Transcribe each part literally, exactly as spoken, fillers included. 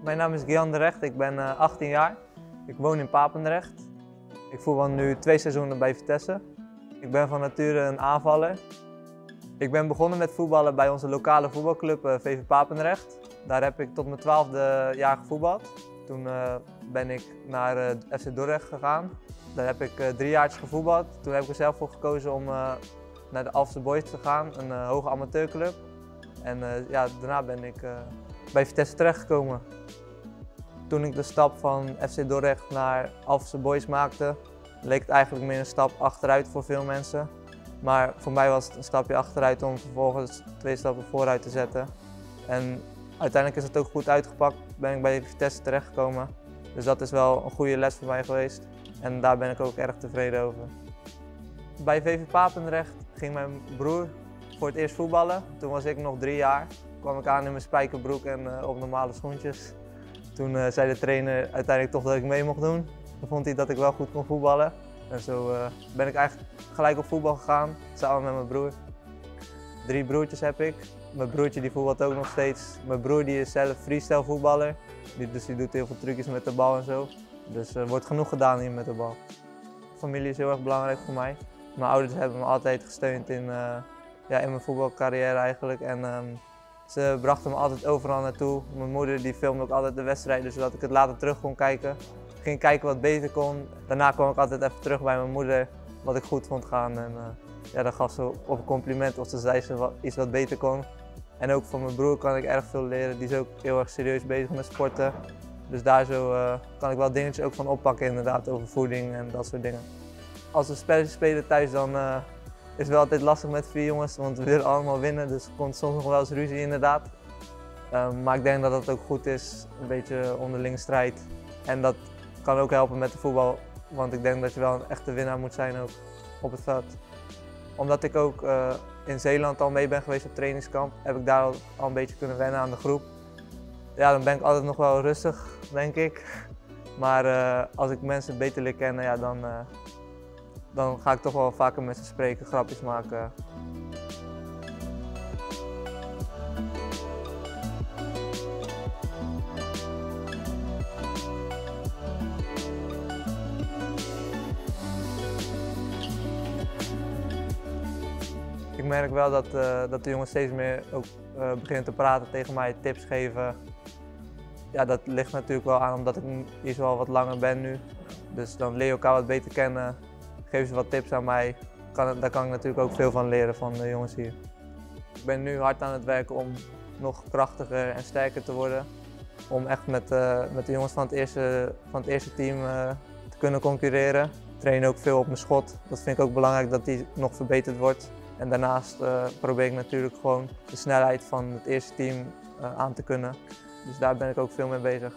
Mijn naam is Gian de Recht, ik ben uh, achttien jaar. Ik woon in Papendrecht. Ik voetbal nu twee seizoenen bij Vitesse. Ik ben van nature een aanvaller. Ik ben begonnen met voetballen bij onze lokale voetbalclub uh, V V Papendrecht. Daar heb ik tot mijn twaalfde jaar gevoetbald. Toen uh, ben ik naar uh, F C Dordrecht gegaan. Daar heb ik uh, drie jaartjes gevoetbald. Toen heb ik er zelf voor gekozen om uh, naar de Alphense Boys te gaan, een uh, hoge amateurclub. En uh, ja, daarna ben ik uh, bij Vitesse terechtgekomen. Toen ik de stap van F C Dordrecht naar Alphense Boys maakte, leek het eigenlijk meer een stap achteruit voor veel mensen. Maar voor mij was het een stapje achteruit om vervolgens twee stappen vooruit te zetten. En uiteindelijk is het ook goed uitgepakt, ben ik bij Vitesse terechtgekomen. Dus dat is wel een goede les voor mij geweest en daar ben ik ook erg tevreden over. Bij V V Papendrecht ging mijn broer voor het eerst voetballen. Toen was ik nog drie jaar. Toen kwam ik aan in mijn spijkerbroek en uh, op normale schoentjes. Toen uh, zei de trainer uiteindelijk toch dat ik mee mocht doen. Toen vond hij dat ik wel goed kon voetballen. En zo uh, ben ik eigenlijk gelijk op voetbal gegaan, samen met mijn broer. Drie broertjes heb ik. Mijn broertje die voetbalt ook nog steeds. Mijn broer die is zelf freestyle voetballer. Die, dus die doet heel veel trucjes met de bal en zo. Dus er uh, wordt genoeg gedaan hier met de bal. Familie is heel erg belangrijk voor mij. Mijn ouders hebben me altijd gesteund in, uh, ja, in mijn voetbalcarrière eigenlijk. En, um, ze brachten me altijd overal naartoe. Mijn moeder die filmde ook altijd de wedstrijden zodat ik het later terug kon kijken. Ik ging kijken wat beter kon. Daarna kwam ik altijd even terug bij mijn moeder wat ik goed vond gaan. En, uh, ja, dan gaf ze op een compliment of ze zei ze wat, iets wat beter kon. En ook van mijn broer kan ik erg veel leren. Die is ook heel erg serieus bezig met sporten. Dus daar zo, uh, kan ik wel dingetjes ook van oppakken inderdaad, over voeding en dat soort dingen. Als we spelletjes spelen thuis dan uh, is het wel altijd lastig met vier jongens, want we willen allemaal winnen. Dus er komt soms nog wel eens ruzie inderdaad. Um, maar ik denk dat dat ook goed is, een beetje onderling strijd. En dat kan ook helpen met de voetbal, want ik denk dat je wel een echte winnaar moet zijn ook op het veld. Omdat ik ook uh, in Zeeland al mee ben geweest op trainingskamp, heb ik daar al, al een beetje kunnen wennen aan de groep. Ja, dan ben ik altijd nog wel rustig, denk ik. Maar uh, als ik mensen beter leer kennen, ja, dan, uh, dan ga ik toch wel vaker met ze spreken, grapjes maken. Ik merk wel dat, uh, dat de jongens steeds meer ook, uh, beginnen te praten tegen mij, tips geven. Ja, dat ligt natuurlijk wel aan omdat ik hier zo al wat langer ben nu. Dus dan leer je elkaar wat beter kennen, geef ze wat tips aan mij. Kan, daar kan ik natuurlijk ook veel van leren van de jongens hier. Ik ben nu hard aan het werken om nog krachtiger en sterker te worden. Om echt met, uh, met de jongens van het eerste, van het eerste team uh, te kunnen concurreren. Ik train ook veel op mijn schot. Dat vind ik ook belangrijk dat die nog verbeterd wordt. En daarnaast uh, probeer ik natuurlijk gewoon de snelheid van het eerste team uh, aan te kunnen. Dus daar ben ik ook veel mee bezig.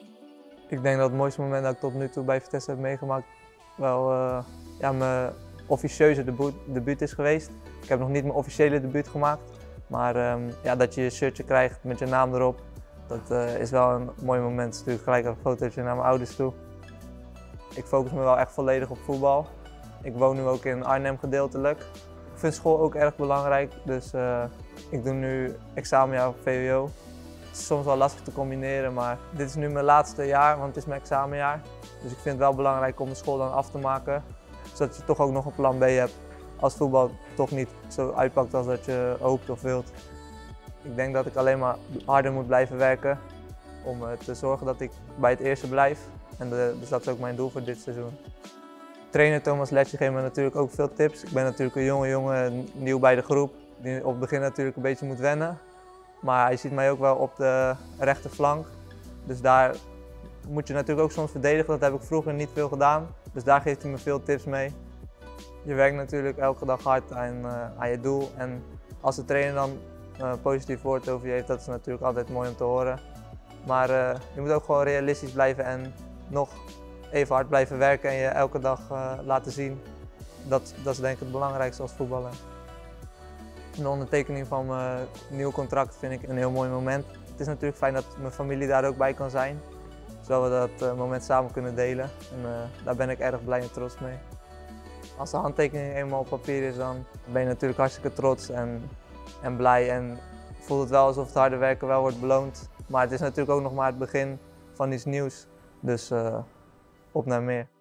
Ik denk dat het mooiste moment dat ik tot nu toe bij Vitesse heb meegemaakt wel uh, ja, mijn officieuze debuut, debuut is geweest. Ik heb nog niet mijn officiële debuut gemaakt, maar um, ja, dat je je shirtje krijgt met je naam erop, dat uh, is wel een mooi moment. Ik stuur gelijk een fotootje naar mijn ouders toe. Ik focus me wel echt volledig op voetbal. Ik woon nu ook in Arnhem gedeeltelijk. Ik vind school ook erg belangrijk, dus uh, ik doe nu examenjaar op V W O. Het is soms wel lastig te combineren, maar dit is nu mijn laatste jaar, want het is mijn examenjaar. Dus ik vind het wel belangrijk om de school dan af te maken, zodat je toch ook nog een plan B hebt als voetbal toch niet zo uitpakt als dat je hoopt of wilt. Ik denk dat ik alleen maar harder moet blijven werken om te zorgen dat ik bij het eerste blijf. En de, dus dat is ook mijn doel voor dit seizoen. Trainer Thomas Letje geeft me natuurlijk ook veel tips. Ik ben natuurlijk een jonge jongen, nieuw bij de groep, die op het begin natuurlijk een beetje moet wennen. Maar hij ziet mij ook wel op de rechterflank. Dus daar moet je natuurlijk ook soms verdedigen. Dat heb ik vroeger niet veel gedaan. Dus daar geeft hij me veel tips mee. Je werkt natuurlijk elke dag hard aan, uh, aan je doel. En als de trainer dan een uh, positief woord over je heeft, dat is natuurlijk altijd mooi om te horen. Maar uh, je moet ook gewoon realistisch blijven en nog even hard blijven werken en je elke dag uh, laten zien. Dat, dat is denk ik het belangrijkste als voetballer. De ondertekening van mijn nieuw contract vind ik een heel mooi moment. Het is natuurlijk fijn dat mijn familie daar ook bij kan zijn, zodat we dat uh, moment samen kunnen delen. En uh, daar ben ik erg blij en trots mee. Als de handtekening eenmaal op papier is, dan ben je natuurlijk hartstikke trots en, en blij en voelt het wel alsof het harde werken wel wordt beloond. Maar het is natuurlijk ook nog maar het begin van iets nieuws. Dus uh, op naar meer.